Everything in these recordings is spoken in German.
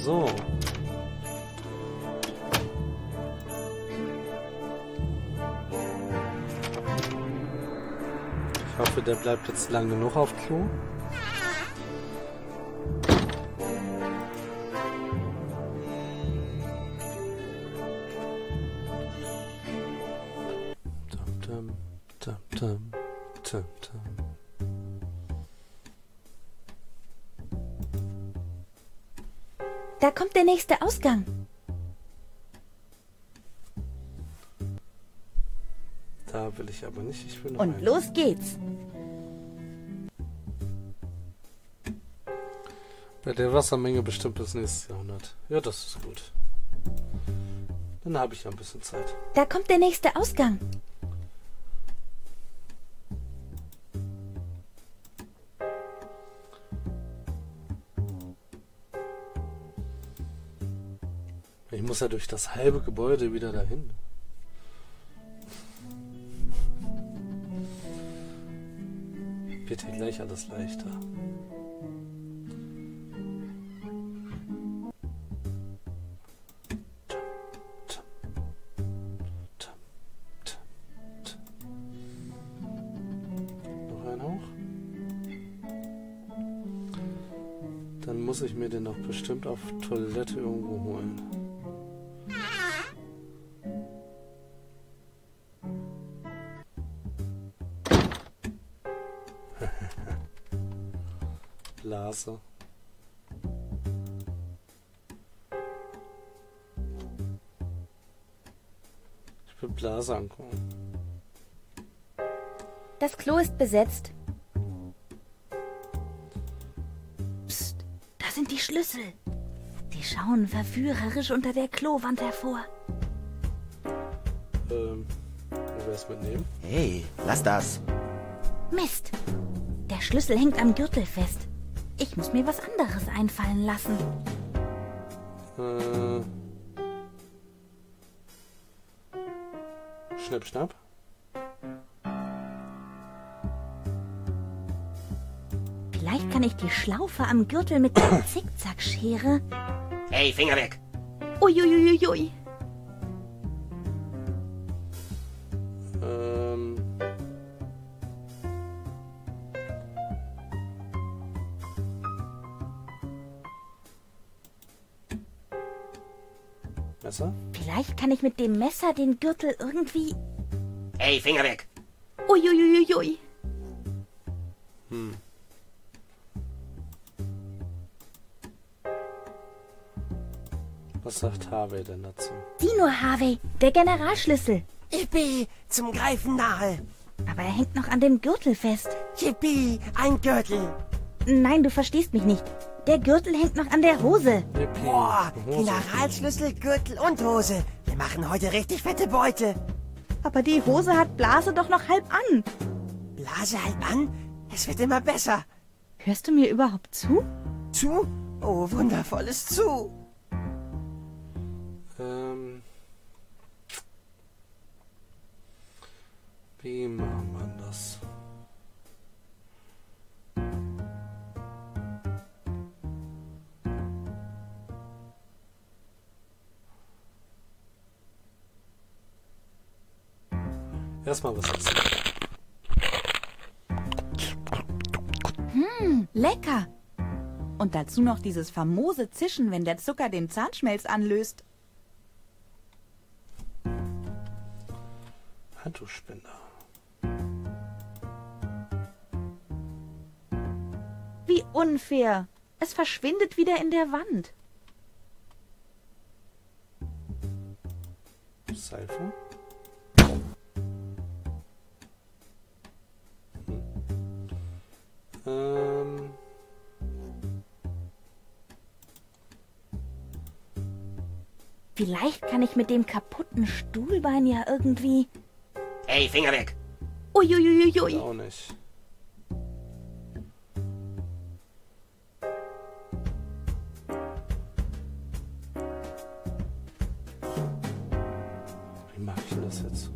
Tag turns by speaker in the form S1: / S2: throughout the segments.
S1: So. Ich hoffe, der bleibt jetzt lang genug auf Klo.
S2: Da kommt der nächste Ausgang.
S1: Da will ich aber nicht. Ich will noch
S2: Und
S1: einen.
S2: los geht's.
S1: Bei der Wassermenge bestimmt bis nächstes Jahrhundert. Ja, das ist gut. Dann habe ich ja ein bisschen Zeit.
S2: Da kommt der nächste Ausgang.
S1: Ich muss ja durch das halbe Gebäude wieder dahin. Wird hier gleich alles leichter. Noch ein hoch. Dann muss ich mir den noch bestimmt auf Toilette irgendwo holen. Blase. Ich will Blase angucken.
S2: Das Klo ist besetzt. Psst, da sind die Schlüssel. Die schauen verführerisch unter der Klowand hervor.
S1: Wo wär's mitnehmen?
S3: Hey, lass das.
S2: Mist, der Schlüssel hängt am Gürtel fest. Ich muss mir was anderes einfallen lassen.
S1: Schnipp, schnapp.
S2: Vielleicht kann ich die Schlaufe am Gürtel mit der Zickzackschere...
S3: Hey, Finger weg.
S2: Uiuiuiui.
S1: Messer?
S2: Vielleicht kann ich mit dem Messer den Gürtel irgendwie...
S3: Hey, Finger weg.
S2: Uiuiuiui.
S1: Was sagt Harvey denn dazu?
S2: Sieh nur, Harvey, der Generalschlüssel.
S4: Yippie, zum Greifen nahe.
S2: Aber er hängt noch an dem Gürtel fest.
S4: Yippie, ein Gürtel.
S2: Nein, du verstehst mich nicht. Der Gürtel hängt noch an der Hose.
S1: Yippie.
S4: Boah,
S1: Hose.
S4: Generalschlüssel, Gürtel und Hose. Wir machen heute richtig fette Beute.
S2: Aber die Hose hat Blase doch noch halb an.
S4: Blase halb an, es wird immer besser.
S2: Hörst du mir überhaupt zu?
S4: Zu? Oh, wundervolles Zu.
S1: Wie macht man das? Erstmal was essen.
S5: Lecker. Und dazu noch dieses famose Zischen, wenn der Zucker den Zahnschmelz anlöst.
S1: Handtuchspender.
S5: Wie unfair. Es verschwindet wieder in der Wand.
S1: Seife.
S2: Vielleicht kann ich mit dem kaputten Stuhlbein ja irgendwie...
S3: Hey, Finger weg.
S2: Uiuiuiui.
S1: Auch nicht. Wie mache ich denn das jetzt?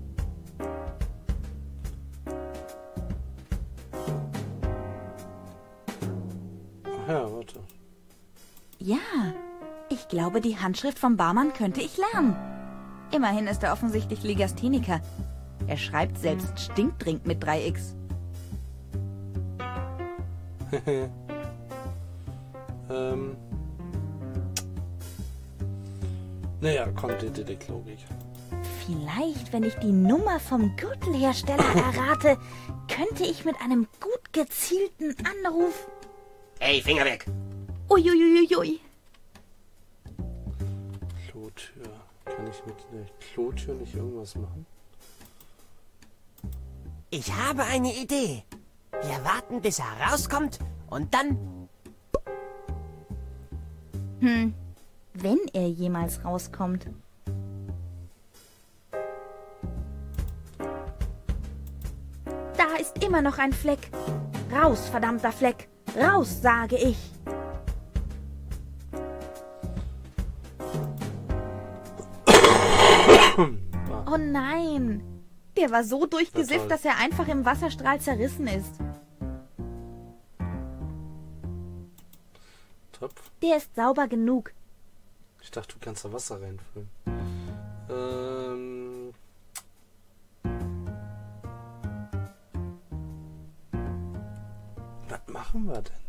S1: Ach ja, warte.
S5: Ja, Ich glaube, die Handschrift vom Barmann könnte ich lernen. Immerhin ist er offensichtlich Legastheniker. Er schreibt selbst Stinkdrink mit 3x.
S1: Naja, kommt die Detektlogik.
S2: Vielleicht, wenn ich die Nummer vom Gürtelhersteller errate, könnte ich mit einem gut gezielten Anruf...
S3: Ey, Finger weg!
S2: Uiuiuiui.
S1: Klotür. Kann ich mit der Klotür nicht irgendwas machen?
S4: Ich habe eine Idee. Wir warten, bis er rauskommt und dann...
S2: Wenn er jemals rauskommt. Da ist immer noch ein Fleck. Raus, verdammter Fleck. Raus, sage ich. Oh nein.
S5: Der war so durchgesifft,
S1: toll.
S5: dass er einfach im Wasserstrahl zerrissen ist.
S1: Topf.
S2: Der ist sauber genug.
S1: Ich dachte, du kannst da Wasser reinfüllen. Was machen wir denn?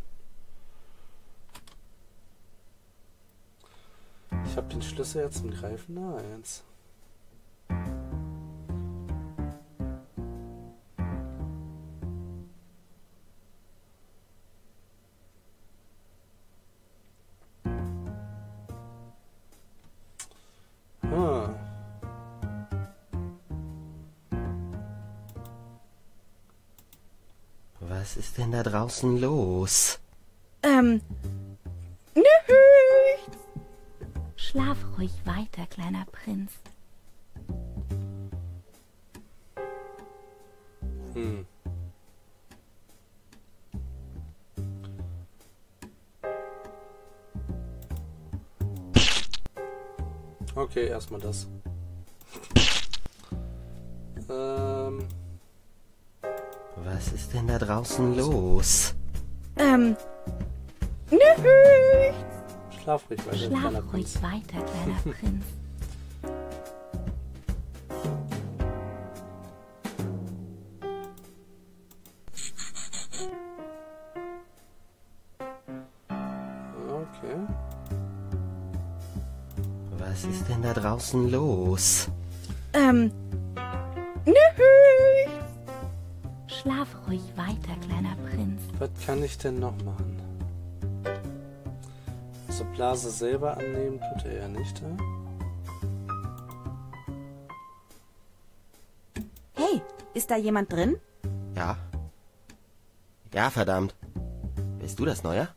S1: Ich habe den Schlüssel jetzt zum Greifen. Na, eins.
S3: Was ist denn da draußen los?
S5: Nichts.
S2: Schlaf ruhig weiter, kleiner Prinz.
S1: Okay, erstmal das.
S3: Was ist denn da draußen los?
S5: Nichts.
S1: Schlaf ruhig weiter, kleiner
S2: Schlaf
S1: Prinz.
S2: ruhig weiter, kleiner Prinz.
S1: Okay.
S3: Was ist denn da draußen los?
S5: Nichts.
S2: Schlaf ruhig weiter, kleiner Prinz.
S1: Was kann ich denn noch machen? Also Blase selber annehmen tut er ja nicht, ja?
S5: Hey, ist da jemand drin?
S3: Ja? Ja, verdammt. Bist du das Neue?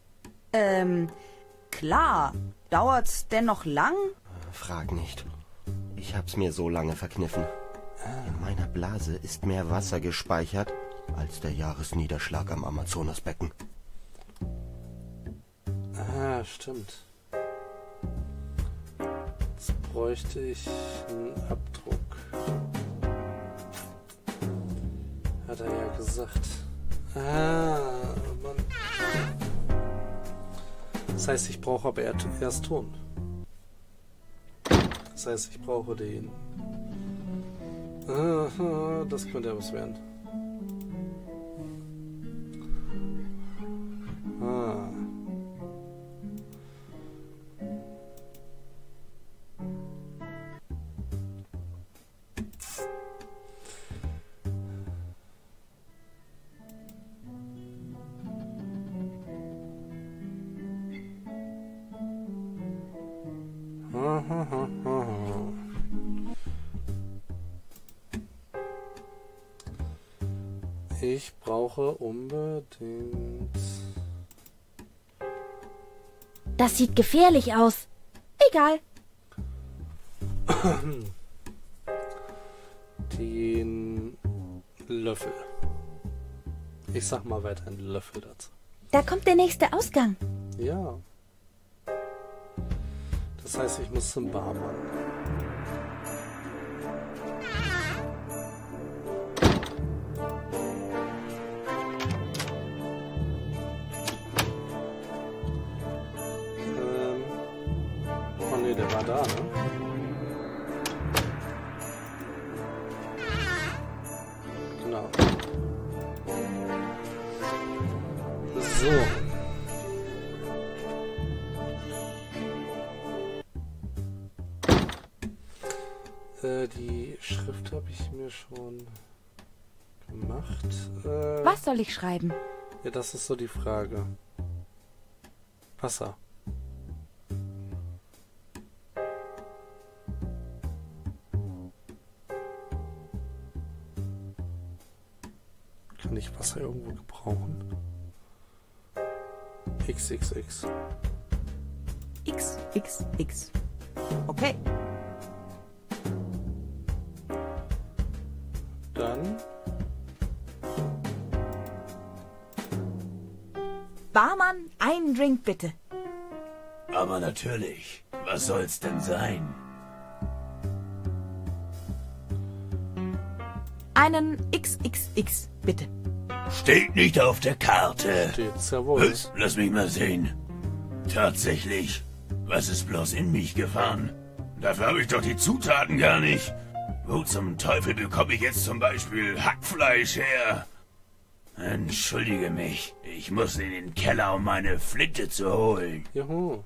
S5: Klar. Dauert's denn noch lang?
S3: Frag nicht. Ich hab's mir so lange verkniffen. In meiner Blase ist mehr Wasser gespeichert als der Jahresniederschlag am Amazonasbecken.
S1: Ah, stimmt. Jetzt bräuchte ich einen Abdruck. Hat er ja gesagt. Ah, Mann. Das heißt, ich brauche aber erst Ton. Das heißt, ich brauche den. Ah, das könnte ja was werden. Ah. Ich brauche unbedingt...
S2: Das sieht gefährlich aus.
S5: Egal.
S1: den Löffel. Ich sag mal weiter einen Löffel dazu.
S2: Da kommt der nächste Ausgang.
S1: Ja. Das heißt, ich muss zum Barmann. Ne, der war da, ne? Genau. So. Die Schrift habe ich mir schon gemacht.
S5: Was soll ich schreiben?
S1: Ja, das ist so die Frage. Wasser. Kann ich Wasser irgendwo gebrauchen? XXX.
S5: XXX. Okay.
S1: Dann
S5: Barmann, einen Drink bitte.
S6: Aber natürlich. Was soll's denn sein?
S5: Einen XXX bitte.
S6: Steht nicht auf der Karte.
S1: steht's ja wohl.
S6: Was? Lass mich mal sehen. Tatsächlich. Was ist bloß in mich gefahren? Dafür habe ich doch die Zutaten gar nicht. Wo zum Teufel bekomme ich jetzt zum Beispiel Hackfleisch her? Entschuldige mich. Ich muss in den Keller, um meine Flinte zu holen.
S1: Juhu.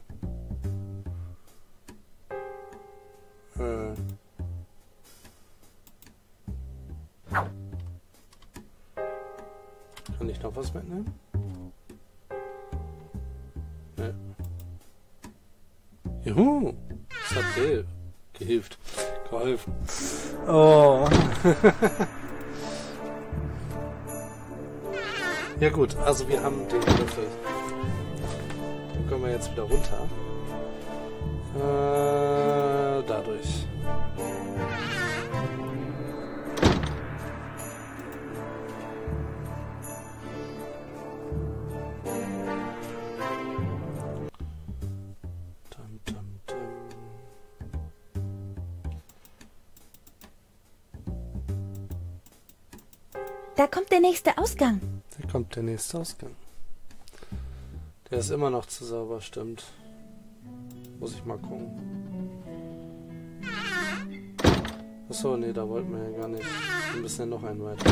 S1: Kann ich noch was mitnehmen? Ne. Juhu. Das hat geholfen. Oh. Ja gut, also wir haben den Löffel. Dann können wir jetzt wieder runter. Dadurch. Dum, dum, dum.
S2: Da kommt der nächste Ausgang.
S1: Da kommt der nächste Ausgang. Der ist immer noch zu sauber, stimmt. Muss ich mal gucken. Achso, nee, da wollten wir ja gar nicht. Wir müssen ja noch einen weiter.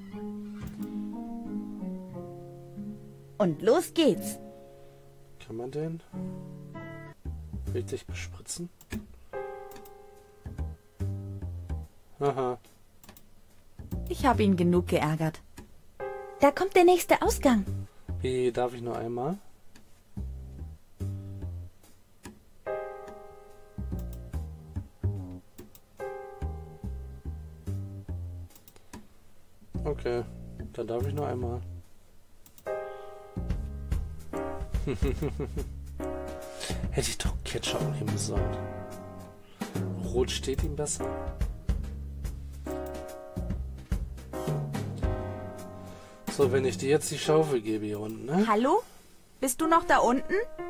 S2: Und los geht's.
S1: Kann man den richtig bespritzen? Haha.
S5: Ich habe ihn genug geärgert.
S2: Da kommt der nächste Ausgang.
S1: Wie, darf ich nur einmal? Okay, dann darf ich nur einmal. Hätte ich doch Ketchup nehmen sollen. Rot steht ihm besser. So, wenn ich dir jetzt die Schaufel gebe hier unten, ne?
S5: Hallo? Bist du noch da unten?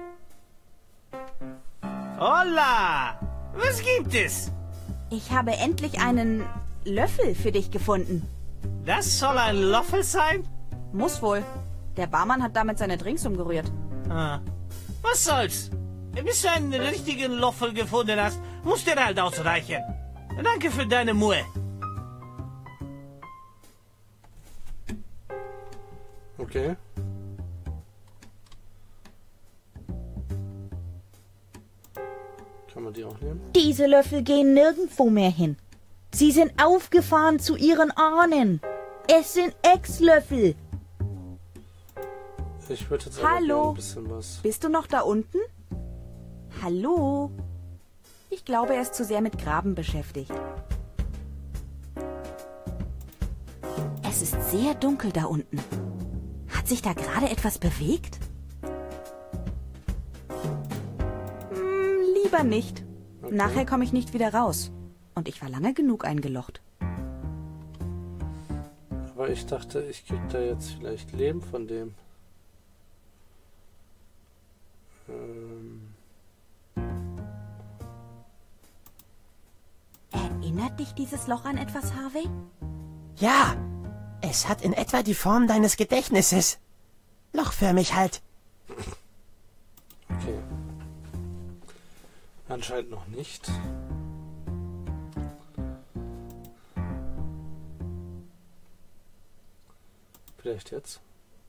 S4: Holla! Was gibt es?
S5: Ich habe endlich einen Löffel für dich gefunden.
S4: Das soll ein Löffel sein?
S5: Muss wohl. Der Barmann hat damit seine Drinks umgerührt.
S4: Ah. Was soll's? Bis du einen richtigen Löffel gefunden hast, muss dir halt ausreichen. Danke für deine Mühe.
S1: Okay. Kann man die auch nehmen?
S2: Diese Löffel gehen nirgendwo mehr hin. Sie sind aufgefahren zu ihren Ahnen. Es sind Ex-Löffel.
S1: Ich würde jetzt aber
S5: Hallo?
S1: gerne ein bisschen was.
S5: Bist du noch da unten? Hallo? Ich glaube, er ist zu sehr mit Graben beschäftigt. Es ist sehr dunkel da unten. Hat sich da gerade etwas bewegt? Lieber nicht.
S1: Okay.
S5: Nachher komme ich nicht wieder raus. Und ich war lange genug eingelocht.
S1: Aber ich dachte, ich krieg da jetzt vielleicht Leben von dem.
S5: Erinnert dich dieses Loch an etwas, Harvey?
S4: Ja, es hat in etwa die Form deines Gedächtnisses. Lochförmig halt.
S1: Okay. Anscheinend noch nicht. Vielleicht jetzt.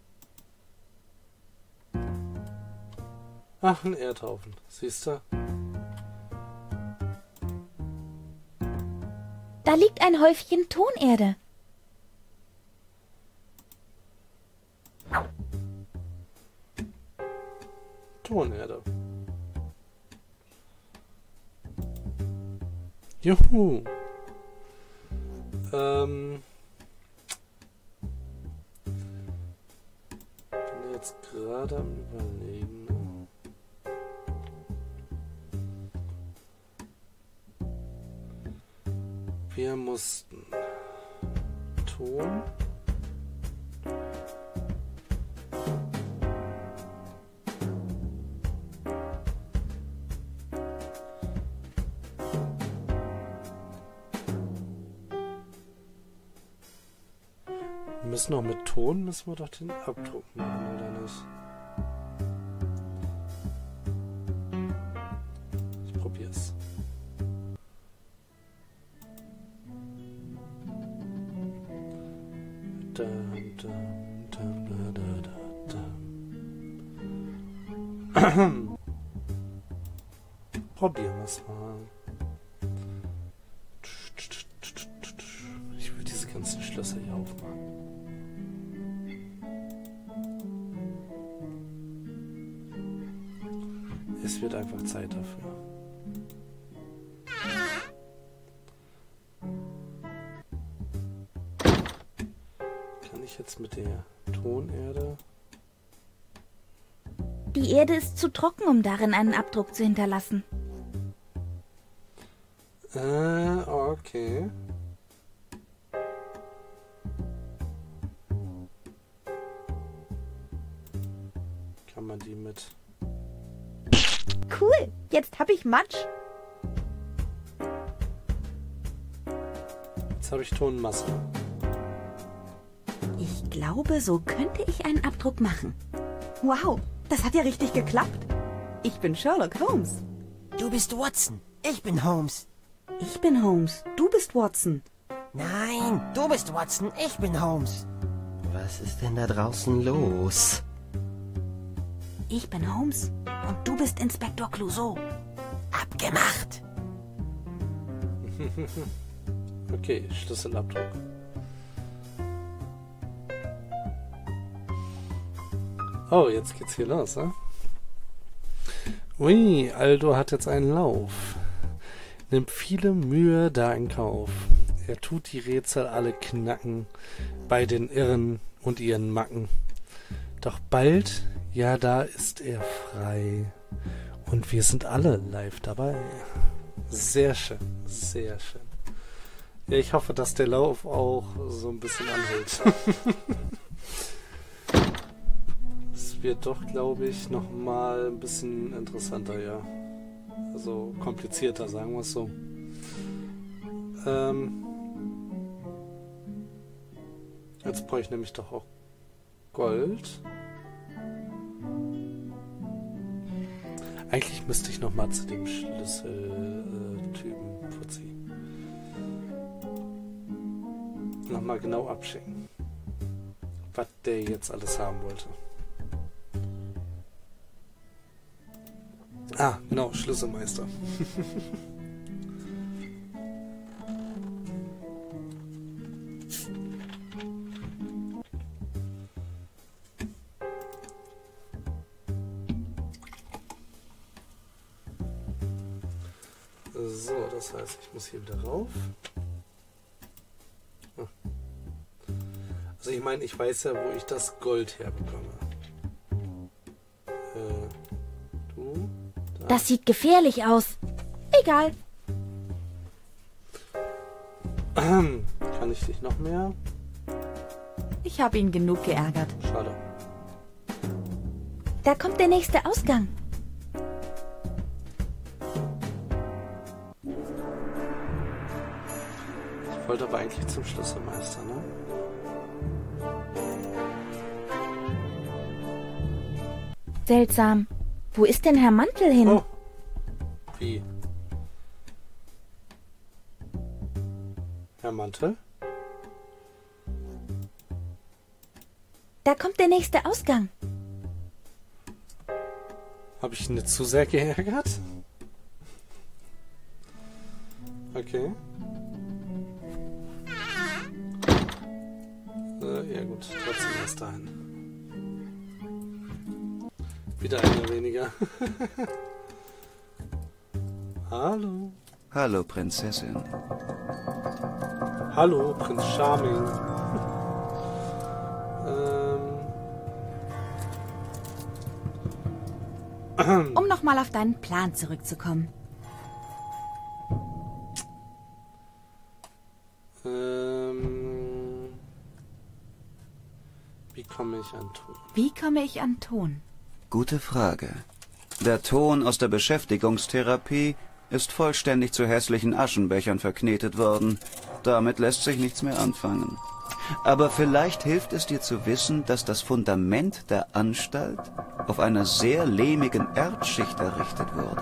S1: Ach, ein Erdhaufen. Siehst du?
S2: Da liegt ein Häufchen Tonerde.
S1: Tonerde. Juhu. Bin jetzt gerade am Überlegen. Wir mussten Ton. Wir müssen noch mit Ton, müssen wir doch den Abdruck machen, oder nicht? Ich probier's. Probieren wir es mal. Ich will diese ganzen Schlösser hier aufmachen. Es wird einfach Zeit dafür. Kann ich jetzt mit der Tonerde...
S2: Die Erde ist zu trocken, um darin einen Abdruck zu hinterlassen.
S1: Okay. Kann man die mit...
S5: Cool, jetzt hab ich Matsch.
S1: Jetzt habe ich Tonmasse.
S5: Ich glaube, so könnte ich einen Abdruck machen. Wow, das hat ja richtig geklappt. Ich bin Sherlock Holmes.
S3: Du bist Watson. Ich bin Holmes.
S5: Ich bin Holmes. Du bist Watson.
S3: Nein, du bist Watson. Ich bin Holmes. Was ist denn da draußen los?
S5: Ich bin Holmes und du bist Inspektor Clouseau.
S3: Abgemacht.
S1: Okay, Schlüsselabdruck. Oh, jetzt geht's hier los, ne? Ui, Aldo hat jetzt einen Lauf. Nimmt viele Mühe da in Kauf. Er tut die Rätsel alle knacken, bei den Irren und ihren Macken. Doch bald, ja, da ist er frei. Und wir sind alle live dabei. Sehr schön, sehr schön. Ja, ich hoffe, dass der Lauf auch so ein bisschen anhält. Es wird doch, glaube ich, nochmal ein bisschen interessanter, ja. Also komplizierter, sagen wir es so. Jetzt brauche ich nämlich doch auch Gold. Eigentlich müsste ich nochmal zu dem Schlüsseltypen vorziehen. Nochmal genau abschicken, was der jetzt alles haben wollte. Ah, genau, Schlüsselmeister. So, das heißt, ich muss hier wieder rauf. Also ich meine, ich weiß ja, wo ich das Gold herbekomme. Du? Da.
S2: Das sieht gefährlich aus. Egal.
S1: Kann ich dich noch mehr?
S5: Ich habe ihn genug geärgert.
S1: Schade.
S2: Da kommt der nächste Ausgang.
S1: Ich wollte aber eigentlich zum Schlüsselmeister, ne?
S2: Seltsam. Wo ist denn Herr Mantel hin?
S1: Oh. Wie? Herr Mantel?
S2: Da kommt der nächste Ausgang.
S1: Habe ich ihn nicht zu sehr geärgert? Okay. Ja gut, trotzdem erst dahin. Wieder einer weniger. Hallo.
S7: Hallo, Prinzessin.
S1: Hallo, Prinz Charming.
S5: Um nochmal auf deinen Plan zurückzukommen.
S1: Wie komme ich an Ton?
S5: Wie komme ich an Ton?
S7: Gute Frage. Der Ton aus der Beschäftigungstherapie ist vollständig zu hässlichen Aschenbechern verknetet worden. Damit lässt sich nichts mehr anfangen. Aber vielleicht hilft es dir zu wissen, dass das Fundament der Anstalt auf einer sehr lehmigen Erdschicht errichtet wurde.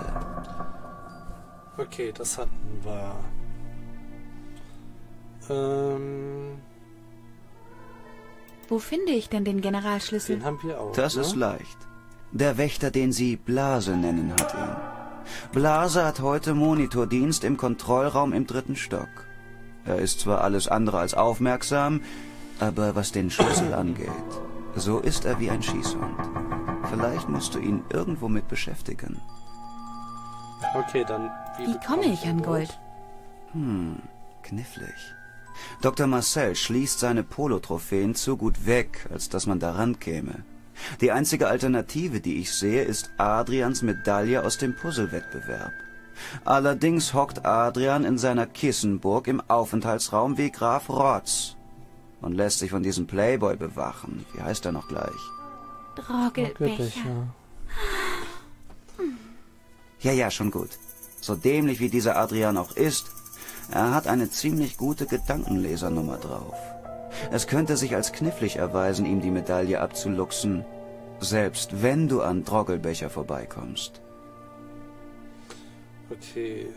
S1: Okay, das hatten wir.
S5: Wo finde ich denn den Generalschlüssel?
S1: Den haben wir auch.
S7: Das
S1: ne?
S7: ist leicht. Der Wächter, den sie Blase nennen, hat ihn. Blase hat heute Monitordienst im Kontrollraum im 3. Stock. Er ist zwar alles andere als aufmerksam, aber was den Schlüssel angeht, so ist er wie ein Schießhund. Vielleicht musst du ihn irgendwo mit beschäftigen.
S1: Okay, dann...
S5: Wie komme ich an Gold?
S7: Knifflig. Dr. Marcel schließt seine Polo-Trophäen zu gut weg, als dass man daran käme. Die einzige Alternative, die ich sehe, ist Adrians Medaille aus dem Puzzlewettbewerb. Allerdings hockt Adrian in seiner Kissenburg im Aufenthaltsraum wie Graf Rotz und lässt sich von diesem Playboy bewachen. Wie heißt er noch gleich?
S2: Droggelbecher.
S7: Ja, schon gut. So dämlich wie dieser Adrian auch ist, er hat eine ziemlich gute Gedankenlesernummer drauf. Es könnte sich als knifflig erweisen, ihm die Medaille abzuluxen, selbst wenn du an Droggelbecher vorbeikommst.
S1: Okay.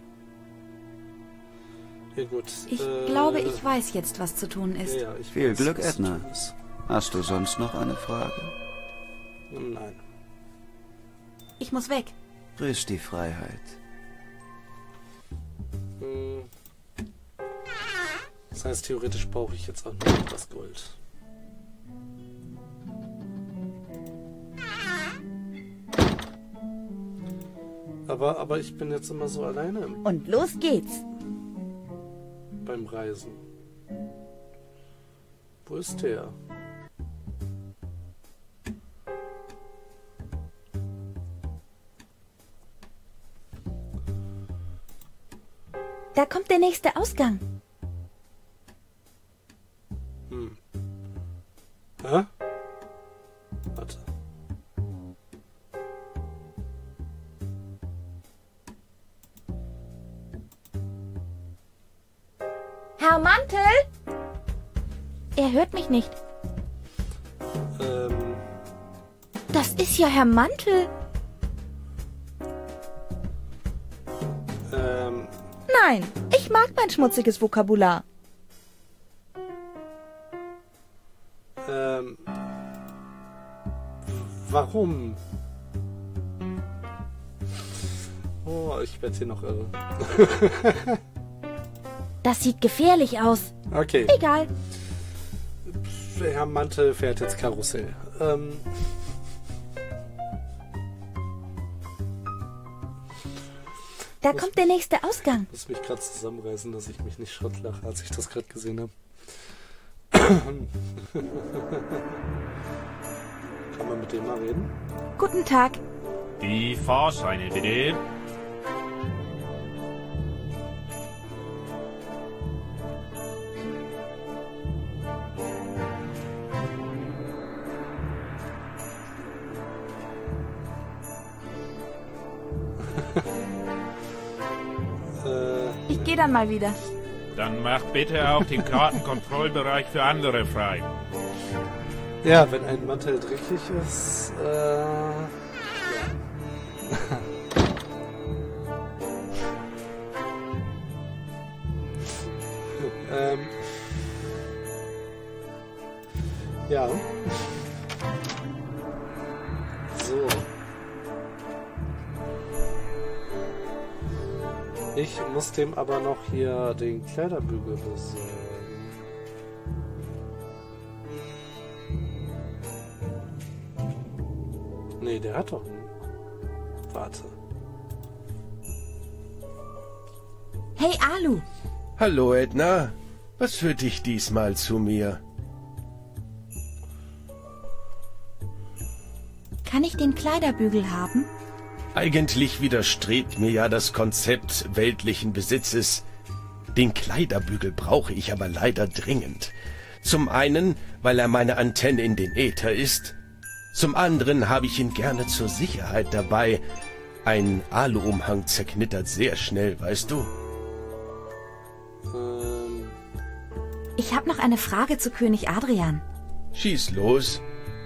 S1: Ja gut.
S5: Ich glaube, ich weiß jetzt, was zu tun ist.
S1: Ja, ich
S7: Viel
S1: weiß,
S7: Glück,
S1: was zu
S7: Edna.
S1: tun ist.
S7: Hast du sonst noch eine Frage?
S1: Nein.
S5: Ich muss weg.
S7: Grüß die Freiheit.
S1: Das heißt, theoretisch brauche ich jetzt auch nur noch das Gold. Aber ich bin jetzt immer so alleine
S2: Und los geht's.
S1: beim Reisen. Wo ist der?
S2: Da kommt der nächste Ausgang.
S1: Hä? Warte.
S2: Herr Mantel? Er hört mich nicht. Das ist ja Herr Mantel. Nein, ich mag mein schmutziges Vokabular.
S1: Warum? Oh, ich werde hier noch irre.
S2: Das sieht gefährlich aus.
S1: Okay,
S2: Egal.
S1: Herr Mantel fährt jetzt Karussell.
S2: Da kommt der nächste Ausgang.
S1: Ich muss mich gerade zusammenreißen, dass ich mich nicht Schrott lache, als ich das gerade gesehen habe. Kann man mit dem mal reden?
S5: Guten Tag.
S6: Die Fahrscheine, bitte.
S5: Ich gehe dann mal wieder.
S6: Dann macht bitte auch den Kartenkontrollbereich für andere frei.
S1: Ja, wenn ein Mantel dreckig ist, ja. Ja. So. Ich muss dem aber noch hier den Kleiderbügel besorgen. Nee, der hat doch einen. Warte.
S5: Hey, Alu.
S8: Hallo, Edna. Was führt dich diesmal zu mir?
S5: Kann ich den Kleiderbügel haben?
S8: Eigentlich widerstrebt mir ja das Konzept weltlichen Besitzes. Den Kleiderbügel brauche ich aber leider dringend. Zum einen, weil er meine Antenne in den Äther ist. Zum anderen habe ich ihn gerne zur Sicherheit dabei. Ein Aluumhang zerknittert sehr schnell, weißt du?
S5: Ich habe noch eine Frage zu König Adrian.
S8: Schieß los.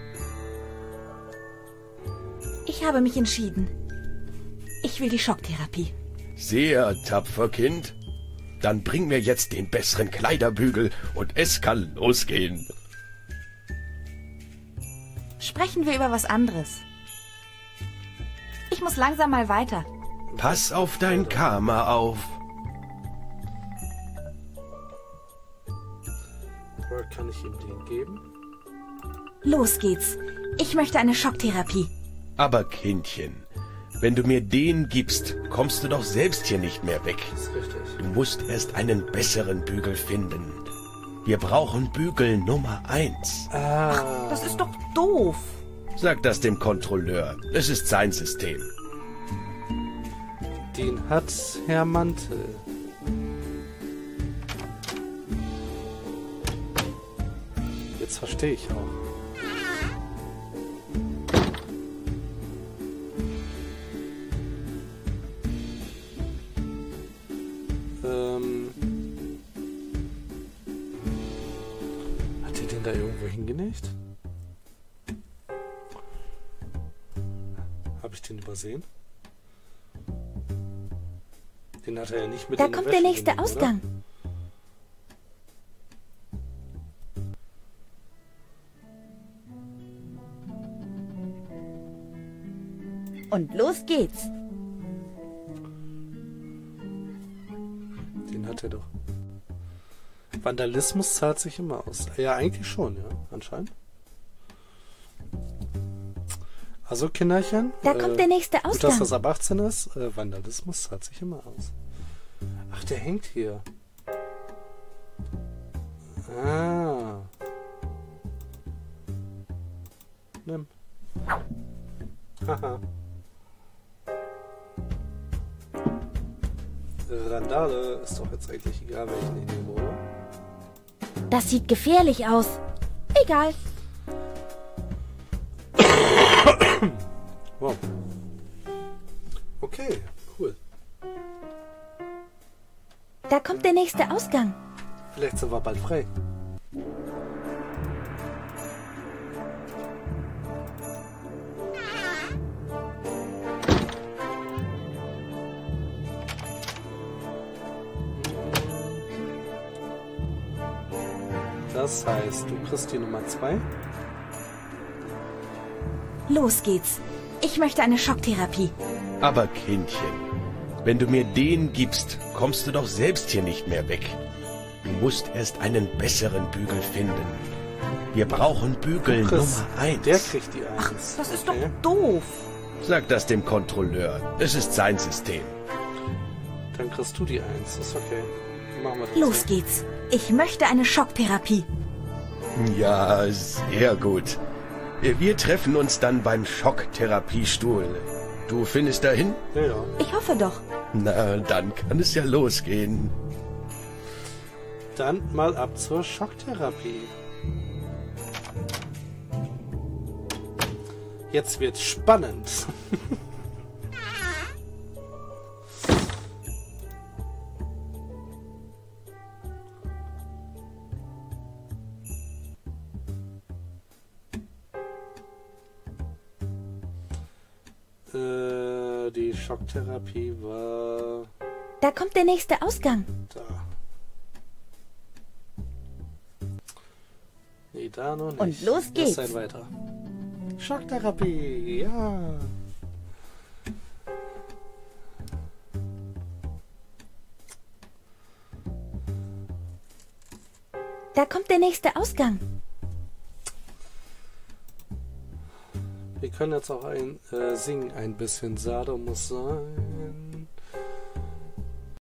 S5: Ich habe mich entschieden. Ich will die Schocktherapie.
S8: Sehr tapfer, Kind. Dann bring mir jetzt den besseren Kleiderbügel und es kann losgehen.
S5: Sprechen wir über was anderes. Ich muss langsam mal weiter.
S8: Pass auf dein Karma auf.
S1: Oder kann ich ihm den geben?
S5: Los geht's. Ich möchte eine Schocktherapie.
S8: Aber Kindchen, wenn du mir den gibst, kommst du doch selbst hier nicht mehr weg.
S1: Das ist richtig.
S8: Du musst erst einen besseren Bügel finden. Wir brauchen Bügel Nummer 1.
S5: Das ist doch doof.
S8: Sag das dem Kontrolleur. Es ist sein System.
S1: Den hat Herr Mantel. Jetzt verstehe ich auch. Hat die den da irgendwo hingenäht? Habe ich den übersehen? Den hat er ja nicht mit
S2: Da
S1: in die
S2: kommt
S1: Wäsche
S2: der nächste
S1: genommen,
S2: Ausgang. Und los geht's.
S1: Den hat er doch. Vandalismus zahlt sich immer aus. Ja, eigentlich schon, ja, anscheinend. Also, Kinderchen.
S2: Da kommt der nächste
S1: Gut, dass
S2: Ausgang.
S1: das ab 18 ist. Vandalismus zahlt sich immer aus. Ach, der hängt hier. Ah. Nimm. Haha. Randale ist doch jetzt eigentlich egal, welchen ich nehme, oder?
S2: Das sieht gefährlich aus. Egal.
S1: Wow. Okay, cool.
S2: Da kommt der nächste Ausgang.
S1: Vielleicht sind wir bald frei. Das heißt, du kriegst die Nummer 2.
S5: Los geht's. Ich möchte eine Schocktherapie.
S8: Aber Kindchen, wenn du mir den gibst, kommst du doch selbst hier nicht mehr weg. Du musst erst einen besseren Bügel finden. Wir brauchen Bügel Nummer 1.
S1: Der kriegt die 1.
S5: Das ist doch doof.
S8: Sag das dem Kontrolleur. Es ist sein System.
S1: Dann kriegst du die 1. Ist okay. Machen wir das
S5: Los
S1: so.
S5: geht's. Ich möchte eine Schocktherapie.
S8: Ja, sehr gut. Wir treffen uns dann beim Schocktherapiestuhl. Du findest dahin?
S1: Ja, ja.
S5: Ich hoffe doch.
S8: Na, dann kann es ja losgehen.
S1: Dann mal ab zur Schocktherapie. Jetzt wird's spannend. Die Schocktherapie war
S2: Da kommt der nächste Ausgang.
S1: da. Nee, da noch nicht.
S2: Und los geht's.
S1: Erst ein weiter. Schocktherapie, ja.
S2: Da kommt der nächste Ausgang.
S1: Wir können jetzt auch singen ein bisschen. Sado muss sein.